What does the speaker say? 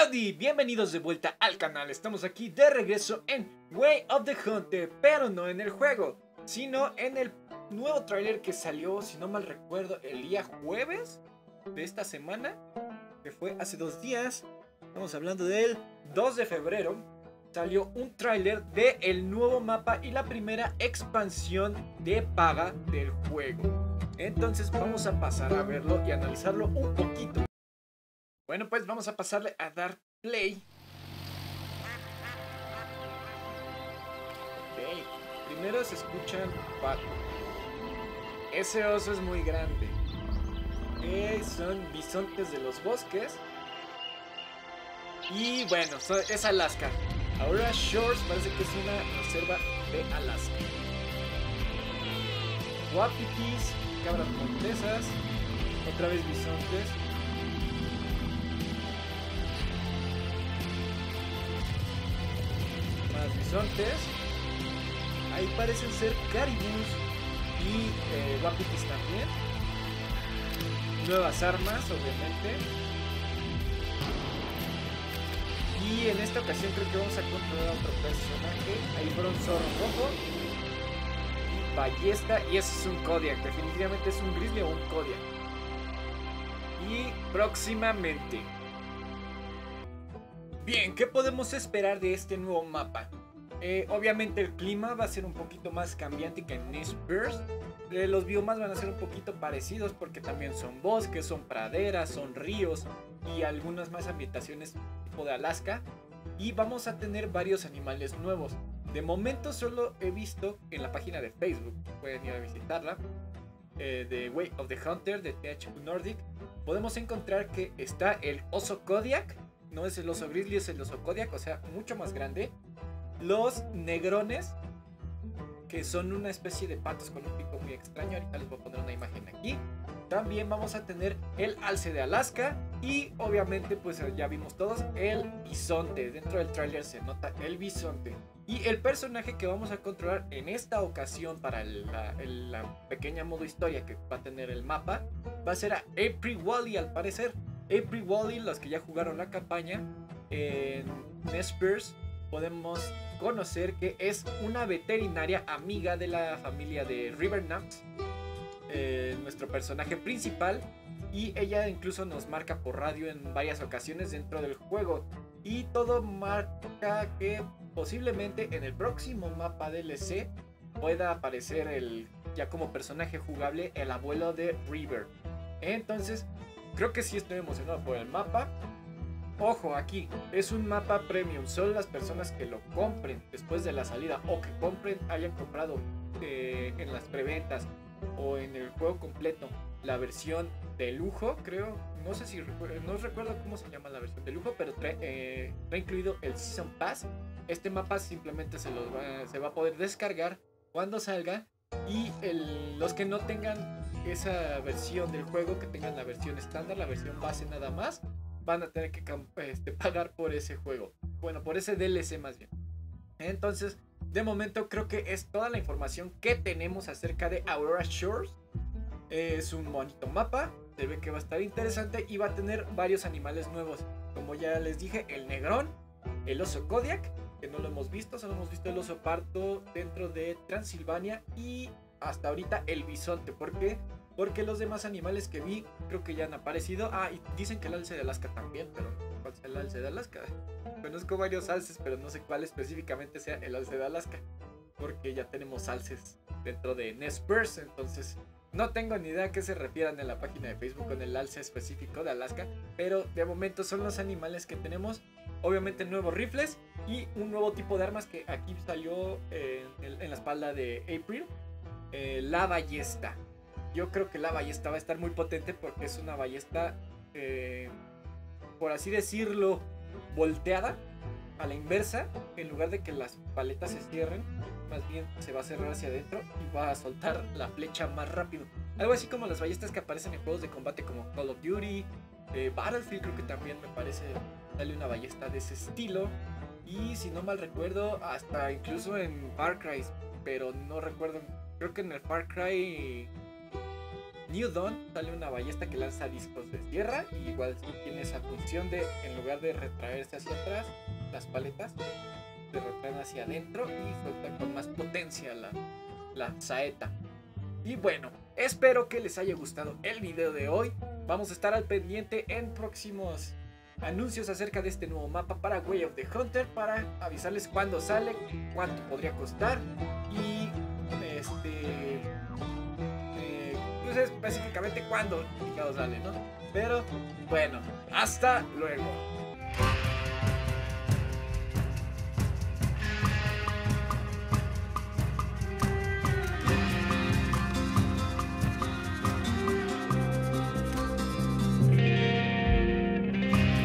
Howdy, bienvenidos de vuelta al canal. Estamos aquí de regreso en Way of the Hunter, pero no en el juego, sino en el nuevo tráiler que salió, si no mal recuerdo, el día jueves de esta semana, que fue hace 2 días. Estamos hablando del 2 de febrero. Salió un tráiler de el nuevo mapa y la primera expansión de paga del juego. Entonces vamos a pasar a verlo y analizarlo un poquito. Bueno, pues vamos a pasarle a dar play. Ok, primero se escuchan patos. Ese oso es muy grande. Son bisontes de los bosques. Y bueno, es Alaska. Aurora Shores parece que es una reserva de Alaska. Wapitis, cabras montesas. Otra vez bisontes. Más bisontes. Ahí parecen ser caribús y wapitis también. Nuevas armas, obviamente. Y en esta ocasión creo que vamos a controlar a otro personaje. Ahí fueron zorro rojo y ballesta. Y ese es un Kodiak. Definitivamente es un grizzly o un Kodiak. Y próximamente. Bien, ¿qué podemos esperar de este nuevo mapa? Obviamente el clima va a ser un poquito más cambiante que en Nespers. Los biomas van a ser un poquito parecidos porque también son bosques, son praderas, son ríos y algunas más ambientaciones tipo de Alaska. Y vamos a tener varios animales nuevos. De momento solo he visto en la página de Facebook, pueden ir a visitarla, de Way of the Hunter de THQ Nordic. Podemos encontrar que está el oso Kodiak. No es el oso grizzly, es el oso Kodiak, o sea, mucho más grande. Los negrones, que son una especie de patos con un pico muy extraño. Ahorita les voy a poner una imagen aquí. También vamos a tener el alce de Alaska. Y obviamente, pues ya vimos todos, el bisonte. Dentro del tráiler se nota el bisonte. Y el personaje que vamos a controlar en esta ocasión para la pequeña modo historia que va a tener el mapa, va a ser a April Wally, al parecer. April Wally, los que ya jugaron la campaña en Nespers, podemos conocer que es una veterinaria amiga de la familia de Rivernaps, nuestro personaje principal, y ella incluso nos marca por radio en varias ocasiones dentro del juego, y todo marca que posiblemente en el próximo mapa DLC pueda aparecer ya como personaje jugable el abuelo de River. Entonces creo que sí estoy emocionado por el mapa. Ojo, aquí es un mapa premium. Solo las personas que lo compren después de la salida o que hayan comprado en las preventas o en el juego completo la versión de lujo, creo. No sé si no recuerdo cómo se llama la versión de lujo, pero trae incluido el Season Pass. Este mapa simplemente se va a poder descargar cuando salga. Y los que no tengan esa versión del juego, que tengan la versión estándar, la versión base nada más, van a tener que pagar por ese juego. Bueno, por ese DLC más bien. Entonces, de momento creo que es toda la información que tenemos acerca de Aurora Shores. Es un bonito mapa, se ve que va a estar interesante y va a tener varios animales nuevos. Como ya les dije, el negrón, el oso Kodiak, que no lo hemos visto, solo hemos visto el oso pardo dentro de Transilvania, y hasta ahorita el bisonte. ¿Por qué? Porque los demás animales que vi creo que ya han aparecido. Ah, y dicen que el alce de Alaska también, pero ¿cuál es el alce de Alaska? Conozco varios alces, pero no sé cuál específicamente sea el alce de Alaska, porque ya tenemos alces dentro de Nespers. Entonces no tengo ni idea a qué se refieran en la página de Facebook con el alce específico de Alaska, pero de momento son los animales que tenemos. Obviamente nuevos rifles y un nuevo tipo de armas que aquí salió en la espalda de April, la ballesta. Yo creo que la ballesta va a estar muy potente porque es una ballesta, por así decirlo, volteada a la inversa. En lugar de que las paletas se cierren, más bien se va a cerrar hacia adentro y va a soltar la flecha más rápido. Algo así como las ballestas que aparecen en juegos de combate como Call of Duty, Battlefield. Creo que también me parece sale una ballesta de ese estilo. Y si no mal recuerdo, hasta incluso en Far Cry, pero no recuerdo. Creo que en el Far Cry New Dawn sale una ballesta que lanza discos de tierra y igual tiene esa función de, en lugar de retraerse hacia atrás, las paletas se retraen hacia adentro y sueltan con más potencia la saeta. Y bueno, espero que les haya gustado el video de hoy. Vamos a estar al pendiente en próximos anuncios acerca de este nuevo mapa para Way of the Hunter, para avisarles cuándo sale, cuánto podría costar y pues es específicamente cuándo sale, ¿no? Pero bueno, hasta luego.